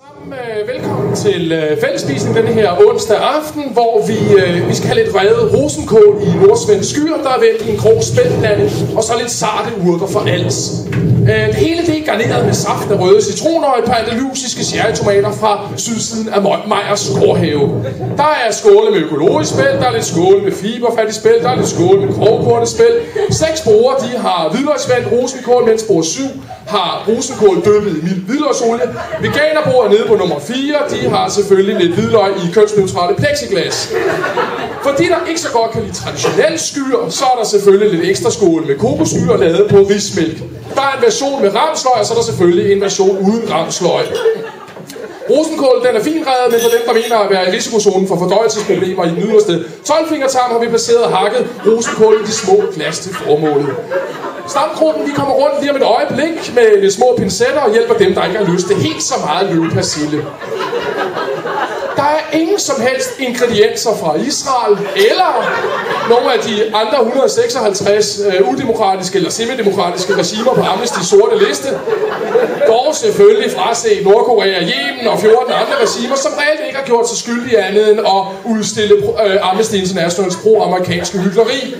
Velkommen til fællesspisning denne her onsdag aften, hvor vi skal have lidt revet rosenkål i nordsvenske skyer, der er vendt i en grov spældblanding, og så lidt sarte urter for alt. Det hele det er garneret med saft af røde citroner og et par andalusiske cherrytomater fra sydsiden af Meyers gårdhave. Der er skåle med økologisk spæld, der er lidt skåle med fiberfattig spæld, der er lidt skåle med grovkornet spæld. 6 brugere, de har hvidløgsvandt rosenkål, mens bruger 7 har rosenkål dyppet i mild hvidløgsolie. Veganerbrugere nede på nummer 4, de har selvfølgelig lidt hvidløg i kønsneutrale plexiglas. For de, der ikke så godt kan lide traditionelle skyer, så er der selvfølgelig lidt ekstra skål med kokosskyer lavet på rismælk. Der er en version med ramsløg, og så er der selvfølgelig en version uden ramsløg. Rosenkål, den er finreddet, men for dem, der mener at være i risikozonen for fordøjelsesproblemer i den yderste 12-fingertarm, har vi placeret hakket rosenkål i de små glas til formålet. Stamgruppen, de kommer rundt lige om et øjeblik med lidt små pincetter og hjælper dem, der ikke har lyst til helt så meget løvpersille. Der er ingen som helst ingredienser fra Israel eller nogle af de andre 156 udemokratiske eller semidemokratiske regimer på Amnesty's sorte liste. Dog selvfølgelig fraset Nordkorea, Yemen og 14 andre regimer, som reelt ikke har gjort sig skyldige andet end at udstille Amnesty Internationals pro-amerikanske hykleri.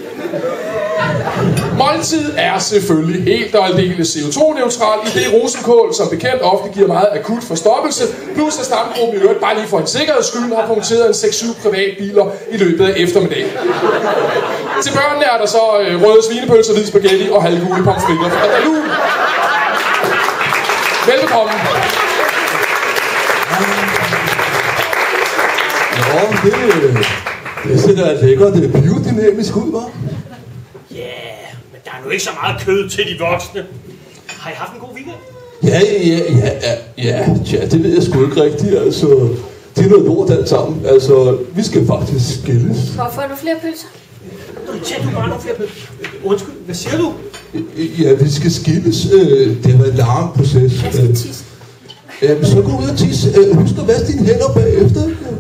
Måltid er selvfølgelig helt og aldeles CO2-neutral, i det rosenkål som bekendt ofte giver meget akut forstoppelse, plus at stamgruppen i øvrigt bare lige for en sikkerheds skyld har punkteret en 6-7 privatbiler i løbet af eftermiddagen. Til børnene er der så røde svinepølser, hvid spaghetti og halvgule pomfritter fra Dalun. Velbekomme. Det ser da lækkert, det er biodynamisk ud, hva'? Der er nu ikke så meget kød til de voksne. Har I haft en god weekend? Ja, det ved jeg sgu ikke rigtigt, altså. Det er noget lort alt sammen, altså. Vi skal faktisk skilles. Hvorfor får du flere pølser? Du bare nogle flere pølser. Undskyld, hvad siger du? Ja, vi skal skilles. Det har været en lang proces. Jeg skal tisse. Så gå ud og tisse. Husk at vaske dine hænder bagefter.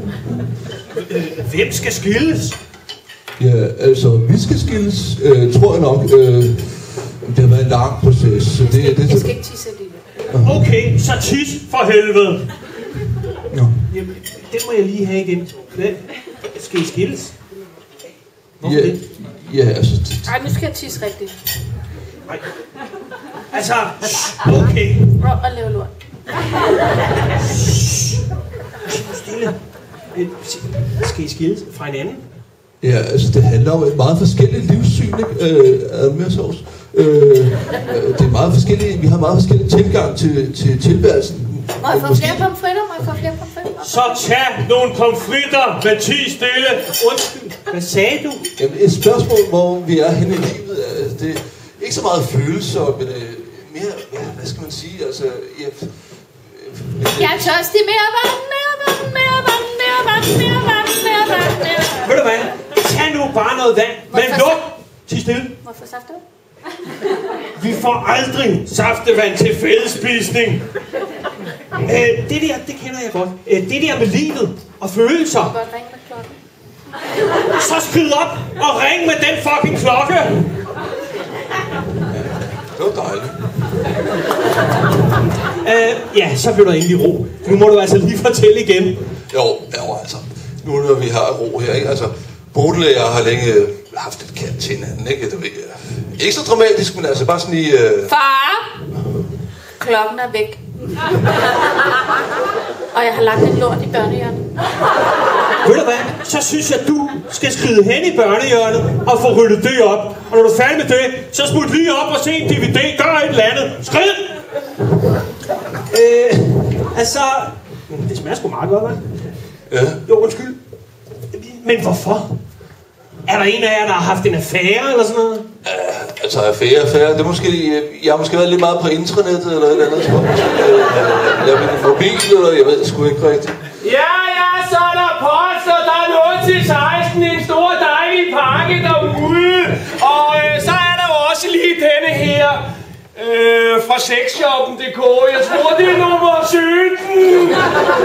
Hvem skal skilles? Ja, altså, vi skal skilles, tror jeg nok. Det har været en lang proces, så det... Jeg skal ikke tisse alligevel. Okay, så tis for helvede. Nå. Jamen, den må jeg lige have igen. Hvad? Skal I skilles? Hvorfor det? Ja, altså... Ej, nu skal jeg tisse rigtigt. Nej. Altså, okay. Og lave lort. Stille. Skal I skilles fra hinanden? Ja, altså det handler om et meget forskelligt livssyn, ikke? Med sovs. Det er meget forskellige, vi har meget forskellige tilgang til tilværelsen. Må jeg få flere pomfritter? Så tag nogle pomfritter, men ti stille. Undskyld, hvad sagde du? Jamen, et spørgsmål, hvor vi er henne i livet, det er ikke så meget følelser, men mere, hvad skal man sige, altså... Jeg er tørstig. Mere vand. Ved du hvad? Tag nu bare noget vand. Men luk! Ti stille. Hvorfor safter? Vi får aldrig saftevand til fællesspisning. Det der, det kender jeg godt. Det der med livet og følelser. Godt ringe med klokken. Så skyd op og ring med den fucking klokke. Det var dejligt. Ja, så bliver der endelig ro. Nu må du altså lige fortælle igen. Jo, altså. Nu når vi har ro her, ikke? Altså, Bodil og jeg har længe haft et kald til hinanden, ikke? Det er ikke så dramatisk, men altså bare sådan i... Far! Klokken er væk. Og jeg har lagt en lort i børnehjørnet. Ved du hvad? Så synes jeg, du skal skride hen i børnehjørnet og få ryddet det op. Og når du er færdig med det, så smut lige op og se en DVD. Gør et eller andet. Skrid! Altså... Det smager sgu meget godt, hva'? Ja. Jo, undskyld. Men hvorfor? Er der en af jer, der har haft en affære eller sådan noget? Altså affære. Det er måske... Jeg har måske været lidt meget på internettet eller et eller andet. Jeg har min mobil, eller jeg ved sgu ikke rigtigt. Ja, så er der post, og der er noget til 16. En stor dejlig pakke derude. Og så er der også lige denne her fra sexshoppen.dk. Jeg tror, det er nummer 17.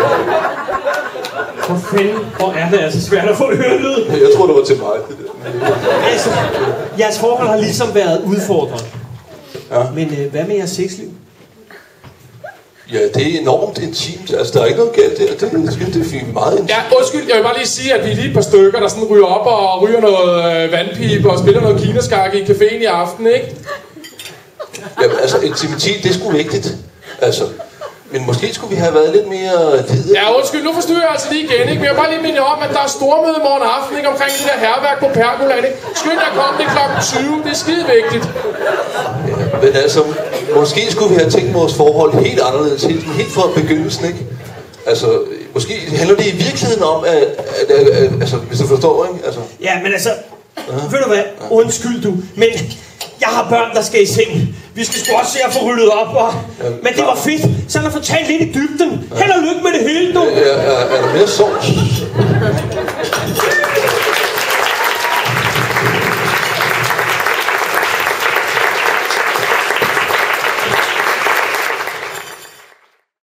For fanden, hvor er det altså svært at få ørelyd. Jeg tror, det var til mig, det der. Altså, jeres forhold har ligesom været udfordret. Ja. Men hvad med jeres sexliv? Ja, det er enormt intimt. Altså, der er ikke noget galt der. Det er fint meget intimt. Ja, undskyld, jeg vil bare lige sige, at vi er lige et par stykker, der sådan ryger op og ryger noget vandpipe og spiller noget kinaskak i caféen i aften, ikke? Jamen, altså, intimitet, det er sgu vigtigt. Altså, men måske skulle vi have været lidt mere lidet. Ja, undskyld, nu forstyrrer jeg altså lige igen, ikke? Men jeg vil bare lige minde om, at der er stormøde morgen aften, ikke? Omkring det der herværk på Pergola, ikke? Skynd jer kom, det er klokken 20, det er skide vigtigt. Ja, men altså, måske skulle vi have tænkt vores forhold helt anderledes, helt fra begyndelsen, ikke? Altså, måske handler det i virkeligheden om, at altså, hvis du forstår, ikke? Altså. Ja, men altså, ved du hvad? Undskyld du, men jeg har børn, der skal i seng. Vi skal sgu også se at få ryddet op, og... Men det var fedt, så han har fået talt lidt i dybden. Held og lykke med det hele, du. Er der mere sovs?